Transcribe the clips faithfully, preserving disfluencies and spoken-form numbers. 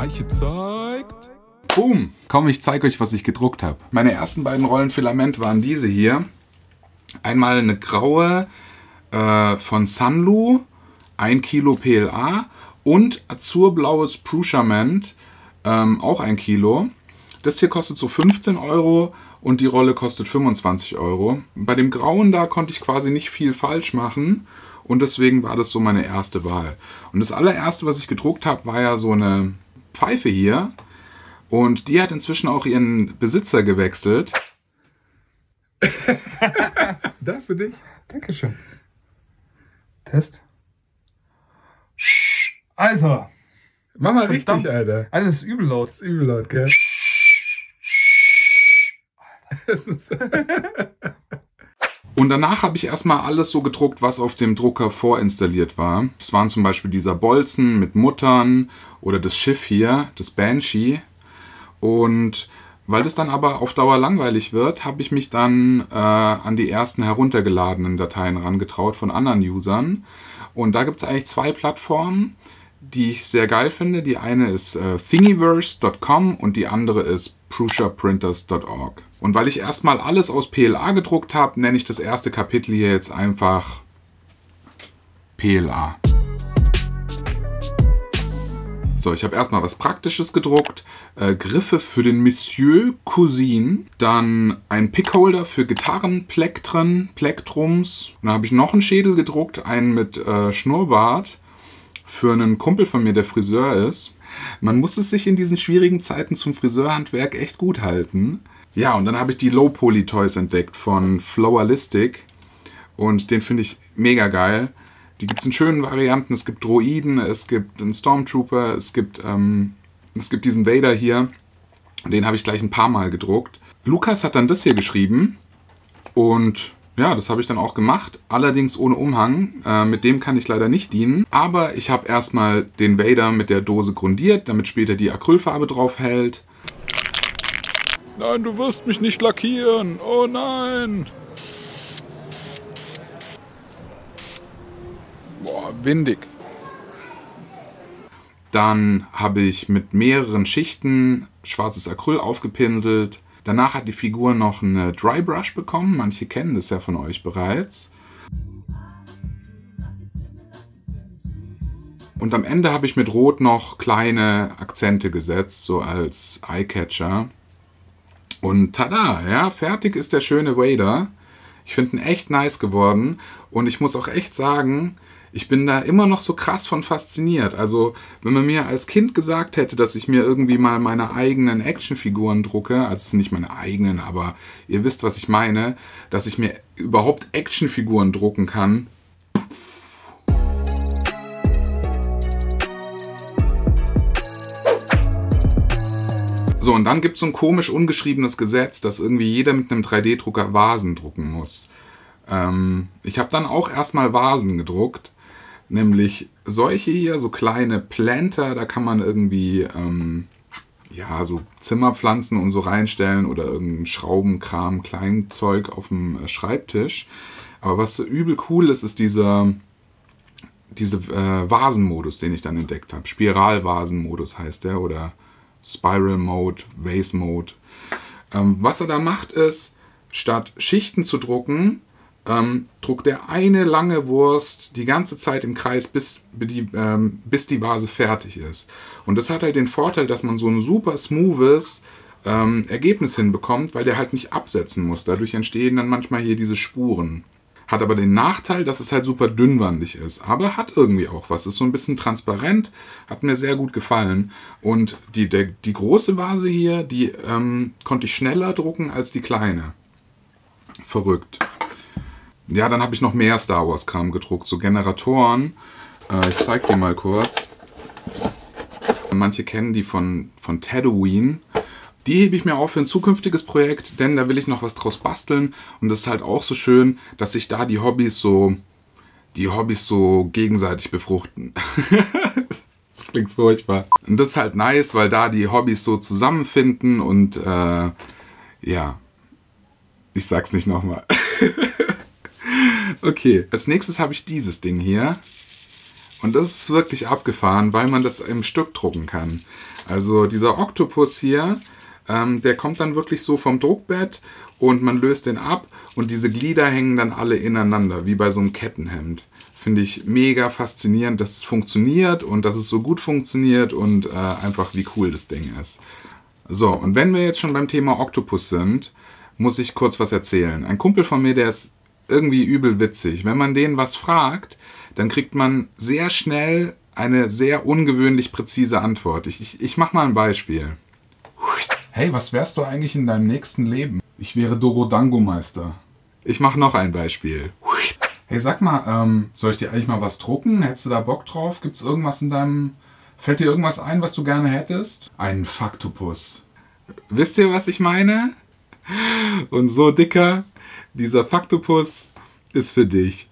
Eiche zeigt. Boom! Komm, ich zeige euch, was ich gedruckt habe. Meine ersten beiden Rollen Filament waren diese hier. Einmal eine graue äh, von Sunlu, ein Kilo P L A und azurblaues Pruchament, ähm, auch ein Kilo. Das hier kostet so fünfzehn Euro und die Rolle kostet fünfundzwanzig Euro. Bei dem grauen da konnte ich quasi nicht viel falsch machen und deswegen war das so meine erste Wahl. Und das allererste, was ich gedruckt habe, war ja so eine Pfeife hier. Und die hat inzwischen auch ihren Besitzer gewechselt. Da für dich. Dankeschön. Test. Alter. Mach mal Verdammt. richtig, Alter. Alter, das ist übel laut. Das ist übel laut, gell? Und danach habe ich erstmal alles so gedruckt, was auf dem Drucker vorinstalliert war. Das waren zum Beispiel dieser Bolzen mit Muttern oder das Schiff hier, das Banshee. Und weil das dann aber auf Dauer langweilig wird, habe ich mich dann äh, an die ersten heruntergeladenen Dateien rangetraut von anderen Usern. Und da gibt es eigentlich zwei Plattformen, die ich sehr geil finde. Die eine ist äh, Thingiverse Punkt com und die andere ist Prusa Printers Punkt org. Und weil ich erstmal alles aus P L A gedruckt habe, nenne ich das erste Kapitel hier jetzt einfach P L A. So, ich habe erstmal was Praktisches gedruckt, äh, Griffe für den Monsieur Cousin, dann ein Pickholder für Gitarren, Plektren, Plektrums. Und dann habe ich noch einen Schädel gedruckt, einen mit äh, Schnurrbart für einen Kumpel von mir, der Friseur ist. Man muss es sich in diesen schwierigen Zeiten zum Friseurhandwerk echt gut halten. Ja, und dann habe ich die Low Poly Toys entdeckt von Flowalistic und den finde ich mega geil. Die gibt es in schönen Varianten. Es gibt Droiden, es gibt einen Stormtrooper, es gibt, ähm, es gibt diesen Vader hier. Den habe ich gleich ein paar Mal gedruckt. Lukas hat dann das hier geschrieben. Und ja, das habe ich dann auch gemacht. Allerdings ohne Umhang. Äh, mit dem kann ich leider nicht dienen. Aber ich habe erstmal den Vader mit der Dose grundiert, damit später die Acrylfarbe drauf hält. Nein, du wirst mich nicht lackieren. Oh nein. Boah, windig. Dann habe ich mit mehreren Schichten schwarzes Acryl aufgepinselt. Danach hat die Figur noch eine Dry Brush bekommen. Manche kennen das ja von euch bereits. Und am Ende habe ich mit Rot noch kleine Akzente gesetzt, so als Eyecatcher. Und tada, ja, fertig ist der schöne Vader. Ich finde ihn echt nice geworden. Und ich muss auch echt sagen, ich bin da immer noch so krass von fasziniert. Also, wenn man mir als Kind gesagt hätte, dass ich mir irgendwie mal meine eigenen Actionfiguren drucke, also es sind nicht meine eigenen, aber ihr wisst, was ich meine, dass ich mir überhaupt Actionfiguren drucken kann. So, und dann gibt es so ein komisch ungeschriebenes Gesetz, dass irgendwie jeder mit einem drei D Drucker Vasen drucken muss. Ähm, ich habe dann auch erstmal Vasen gedruckt. Nämlich solche hier, so kleine Planter, da kann man irgendwie ähm, ja, so Zimmerpflanzen und so reinstellen oder irgendein Schraubenkram, Kleinzeug auf dem Schreibtisch. Aber was so übel cool ist, ist dieser, diese äh, Vasenmodus, den ich dann entdeckt habe. Spiralvasenmodus heißt der oder Spiral Mode, Vase Mode. Ähm, was er da macht ist, statt Schichten zu drucken, Ähm, druckt er eine lange Wurst die ganze Zeit im Kreis, bis die, ähm, bis die Vase fertig ist. Und das hat halt den Vorteil, dass man so ein super smoothes ähm, Ergebnis hinbekommt, weil der halt nicht absetzen muss. Dadurch entstehen dann manchmal hier diese Spuren. Hat aber den Nachteil, dass es halt super dünnwandig ist. Aber hat irgendwie auch was. Ist so ein bisschen transparent. Hat mir sehr gut gefallen. Und die, der, die große Vase hier, die ähm, konnte ich schneller drucken als die kleine. Verrückt. Ja, dann habe ich noch mehr Star Wars Kram gedruckt, so Generatoren. Äh, ich zeige die mal kurz. Manche kennen die von, von Tatooine. Die hebe ich mir auf für ein zukünftiges Projekt, denn da will ich noch was draus basteln. Und das ist halt auch so schön, dass sich da die Hobbys so, die Hobbys so gegenseitig befruchten. Das klingt furchtbar. Und das ist halt nice, weil da die Hobbys so zusammenfinden und äh, ja, ich sag's nicht nochmal. Okay, als nächstes habe ich dieses Ding hier. Und das ist wirklich abgefahren, weil man das im Stück drucken kann. Also dieser Oktopus hier, ähm, der kommt dann wirklich so vom Druckbett und man löst den ab und diese Glieder hängen dann alle ineinander, wie bei so einem Kettenhemd. Finde ich mega faszinierend, dass es funktioniert und dass es so gut funktioniert und äh, einfach wie cool das Ding ist. So, und wenn wir jetzt schon beim Thema Oktopus sind, muss ich kurz was erzählen. Ein Kumpel von mir, der ist irgendwie übel witzig. Wenn man den was fragt, dann kriegt man sehr schnell eine sehr ungewöhnlich präzise Antwort. Ich, ich, ich mach mal ein Beispiel. Hey, was wärst du eigentlich in deinem nächsten Leben? Ich wäre Dorodango-Meister. Ich mach noch ein Beispiel. Hey, sag mal, ähm, soll ich dir eigentlich mal was drucken? Hättest du da Bock drauf? Gibt's irgendwas in deinem... Fällt dir irgendwas ein, was du gerne hättest? Ein Faktopus. Wisst ihr, was ich meine? Und so, Dicker, dieser Faktopus ist für dich.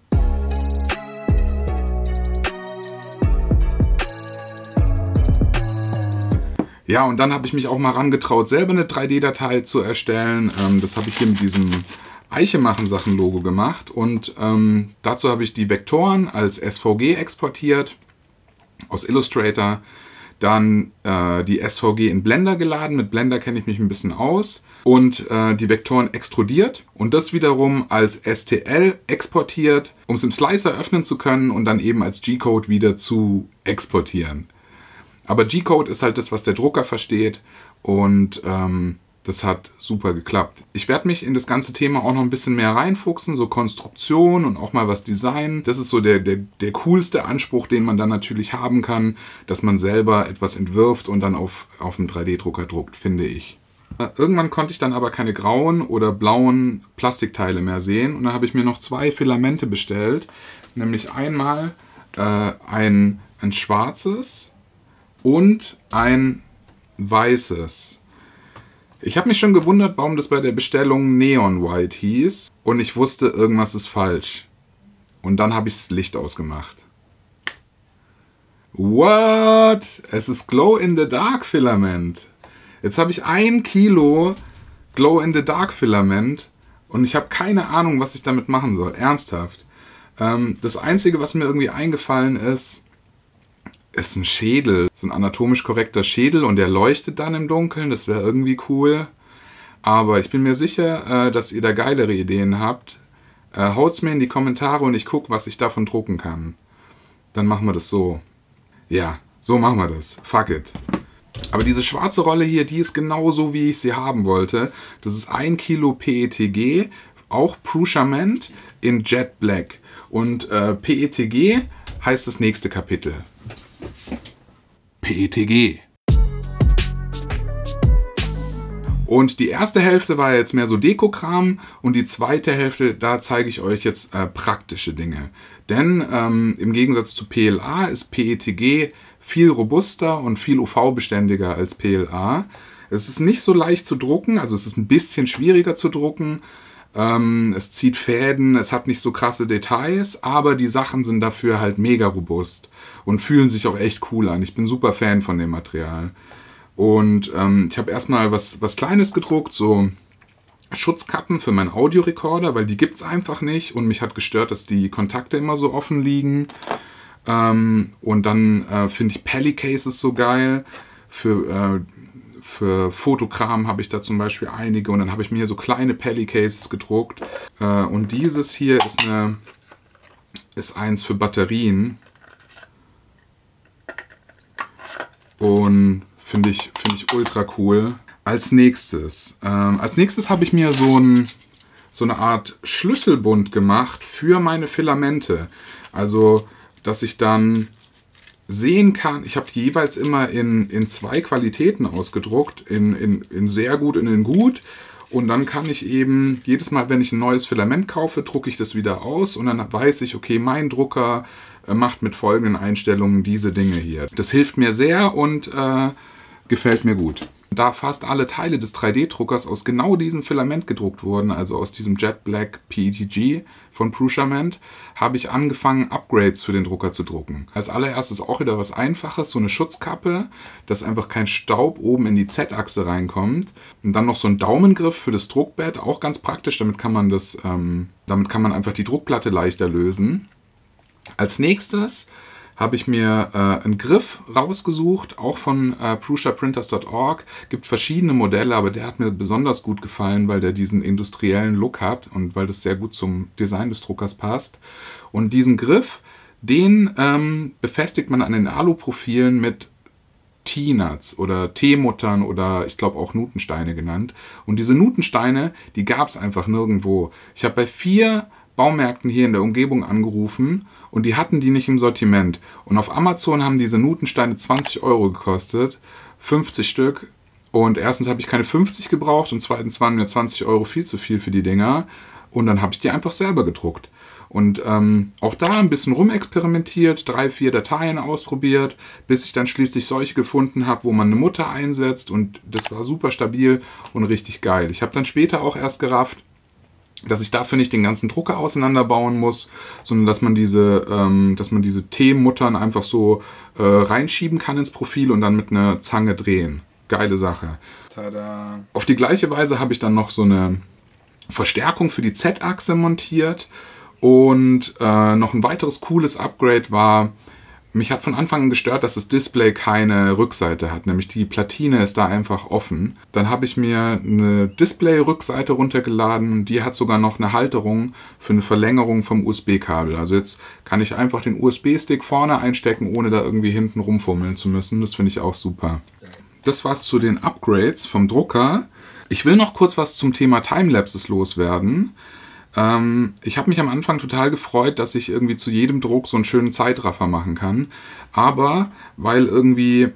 Ja, und dann habe ich mich auch mal rangetraut, selber eine drei D-Datei zu erstellen. Ähm, das habe ich hier mit diesem Eiche-Machen-Sachen-Logo gemacht. Und ähm, dazu habe ich die Vektoren als S V G exportiert aus Illustrator. Dann äh, die S V G in Blender geladen. Mit Blender kenne ich mich ein bisschen aus. Und äh, die Vektoren extrudiert. Und das wiederum als S T L exportiert, um es im Slicer öffnen zu können und dann eben als G-Code wieder zu exportieren. Aber G-Code ist halt das, was der Drucker versteht und ähm, das hat super geklappt. Ich werde mich in das ganze Thema auch noch ein bisschen mehr reinfuchsen, so Konstruktion und auch mal was Design. Das ist so der, der, der coolste Anspruch, den man dann natürlich haben kann, dass man selber etwas entwirft und dann auf, auf einem drei D-Drucker druckt, finde ich. Irgendwann konnte ich dann aber keine grauen oder blauen Plastikteile mehr sehen und dann habe ich mir noch zwei Filamente bestellt, nämlich einmal äh, ein, ein schwarzes und ein weißes. Ich habe mich schon gewundert, warum das bei der Bestellung Neon White hieß. Und ich wusste, irgendwas ist falsch. Und dann habe ich das Licht ausgemacht. What? Es ist Glow-in-the-Dark-Filament. Jetzt habe ich ein Kilo Glow-in-the-Dark-Filament und ich habe keine Ahnung, was ich damit machen soll. Ernsthaft. Ähm, das Einzige, was mir irgendwie eingefallen ist, ist ein Schädel, so ein anatomisch korrekter Schädel und der leuchtet dann im Dunkeln, das wäre irgendwie cool. Aber ich bin mir sicher, äh, dass ihr da geilere Ideen habt. Äh, haut's mir in die Kommentare und ich gucke, was ich davon drucken kann. Dann machen wir das so. Ja, so machen wir das. Fuck it. Aber diese schwarze Rolle hier, die ist genauso, wie ich sie haben wollte. Das ist ein Kilo P E T G, auch Pruchament in Jet Black. Und äh, P E T G heißt das nächste Kapitel. P E T G. Und die erste Hälfte war jetzt mehr so Dekokram und die zweite Hälfte, da zeige ich euch jetzt äh, praktische Dinge. Denn ähm, im Gegensatz zu P L A ist P E T G viel robuster und viel U V-beständiger als P L A. Es ist nicht so leicht zu drucken, also es ist ein bisschen schwieriger zu drucken. Ähm, es zieht Fäden, es hat nicht so krasse Details, aber die Sachen sind dafür halt mega robust und fühlen sich auch echt cool an. Ich bin super Fan von dem Material. Und ähm, ich habe erstmal was, was Kleines gedruckt, so Schutzkappen für meinen Audiorekorder, weil die gibt es einfach nicht und mich hat gestört, dass die Kontakte immer so offen liegen. Ähm, und dann äh, finde ich Pellicases so geil. Für, äh, für Fotokram habe ich da zum Beispiel einige und dann habe ich mir hier so kleine Pellicases gedruckt. Äh, und dieses hier ist, eine, ist eins für Batterien. Und finde ich, find ich ultra cool. Als nächstes, ähm, als nächstes habe ich mir so, ein, so eine Art Schlüsselbund gemacht für meine Filamente. Also, dass ich dann sehen kann, ich habe die jeweils immer in, in zwei Qualitäten ausgedruckt, in, in, in sehr gut und in gut. Und dann kann ich eben, jedes Mal, wenn ich ein neues Filament kaufe, drucke ich das wieder aus und dann weiß ich, okay, mein Drucker äh, macht mit folgenden Einstellungen diese Dinge hier. Das hilft mir sehr und äh, gefällt mir gut. Da fast alle Teile des drei D-Druckers aus genau diesem Filament gedruckt wurden, also aus diesem Jet Black P E T G von Pruchament, habe ich angefangen, Upgrades für den Drucker zu drucken. Als allererstes auch wieder was Einfaches, so eine Schutzkappe, dass einfach kein Staub oben in die Z-Achse reinkommt. Und dann noch so ein Daumengriff für das Druckbett, auch ganz praktisch, damit kann man, das, ähm, damit kann man einfach die Druckplatte leichter lösen. Als nächstes habe ich mir äh, einen Griff rausgesucht, auch von äh, Prusa Printers Punkt org. Gibt verschiedene Modelle, aber der hat mir besonders gut gefallen, weil der diesen industriellen Look hat und weil das sehr gut zum Design des Druckers passt. Und diesen Griff, den ähm, befestigt man an den Aluprofilen mit T-Nuts oder Teemuttern oder ich glaube auch Nutensteine genannt. Und diese Nutensteine, die gab es einfach nirgendwo. Ich habe bei vier Baumärkten hier in der Umgebung angerufen und die hatten die nicht im Sortiment. Und auf Amazon haben diese Nutensteine zwanzig Euro gekostet, fünfzig Stück. Und erstens habe ich keine fünfzig gebraucht und zweitens waren mir zwanzig Euro viel zu viel für die Dinger. Und dann habe ich die einfach selber gedruckt. Und ähm, auch da ein bisschen rumexperimentiert, drei, vier Dateien ausprobiert, bis ich dann schließlich solche gefunden habe, wo man eine Mutter einsetzt und das war super stabil und richtig geil. Ich habe dann später auch erst gerafft, dass ich dafür nicht den ganzen Drucker auseinanderbauen muss, sondern dass man diese, ähm, dass man diese T-Muttern einfach so äh, reinschieben kann ins Profil und dann mit einer Zange drehen. Geile Sache. Tada. Auf die gleiche Weise habe ich dann noch so eine Verstärkung für die Z-Achse montiert. Und äh, noch ein weiteres cooles Upgrade war, mich hat von Anfang an gestört, dass das Display keine Rückseite hat, nämlich die Platine ist da einfach offen. Dann habe ich mir eine Display-Rückseite runtergeladen und die hat sogar noch eine Halterung für eine Verlängerung vom U S B-Kabel. Also jetzt kann ich einfach den U S B-Stick vorne einstecken, ohne da irgendwie hinten rumfummeln zu müssen. Das finde ich auch super. Das war's zu den Upgrades vom Drucker. Ich will noch kurz was zum Thema Timelapses loswerden. Ich habe mich am Anfang total gefreut, dass ich irgendwie zu jedem Druck so einen schönen Zeitraffer machen kann. Aber weil irgendwie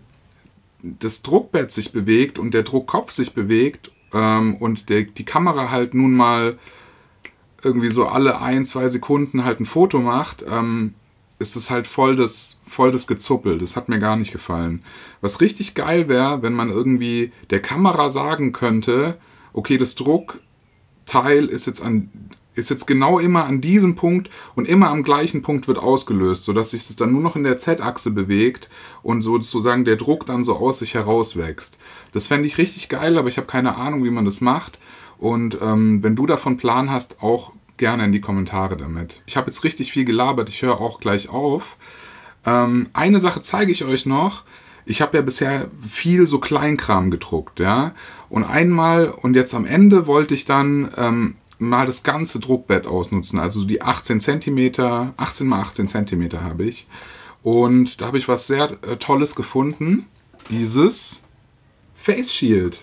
das Druckbett sich bewegt und der Druckkopf sich bewegt ähm, und der, die Kamera halt nun mal irgendwie so alle ein, zwei Sekunden halt ein Foto macht, ähm, ist es halt voll das, voll das Gezuppel. Das hat mir gar nicht gefallen. Was richtig geil wäre, wenn man irgendwie der Kamera sagen könnte, okay, das Druckteil ist jetzt an... ist jetzt genau immer an diesem Punkt und immer am gleichen Punkt wird ausgelöst, sodass sich das dann nur noch in der Z-Achse bewegt und sozusagen der Druck dann so aus sich herauswächst. Das fände ich richtig geil, aber ich habe keine Ahnung, wie man das macht. Und ähm, wenn du davon Plan hast, auch gerne in die Kommentare damit. Ich habe jetzt richtig viel gelabert, ich höre auch gleich auf. Ähm, eine Sache zeige ich euch noch. Ich habe ja bisher viel so Kleinkram gedruckt, ja. Und einmal und jetzt am Ende wollte ich dann... Ähm, mal das ganze Druckbett ausnutzen, also die achtzehn Zentimeter, achtzehn mal achtzehn Zentimeter habe ich. Und da habe ich was sehr äh, Tolles gefunden, dieses Face Shield.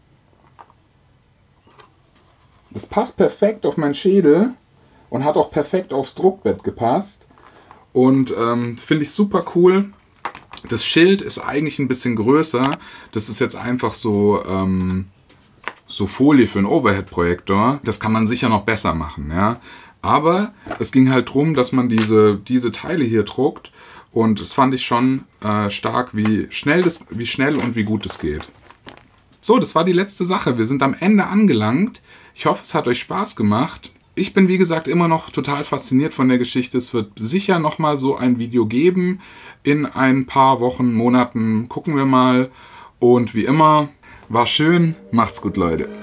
Das passt perfekt auf meinen Schädel und hat auch perfekt aufs Druckbett gepasst. Und ähm, finde ich super cool. Das Schild ist eigentlich ein bisschen größer. Das ist jetzt einfach so... Ähm, so Folie für einen Overhead-Projektor, das kann man sicher noch besser machen, ja. Aber es ging halt darum, dass man diese, diese Teile hier druckt und das fand ich schon äh, stark, wie schnell, das, wie schnell und wie gut es geht. So, das war die letzte Sache. Wir sind am Ende angelangt. Ich hoffe, es hat euch Spaß gemacht. Ich bin, wie gesagt, immer noch total fasziniert von der Geschichte. Es wird sicher nochmal so ein Video geben in ein paar Wochen, Monaten. Gucken wir mal. Und wie immer... War schön, macht's gut, Leute.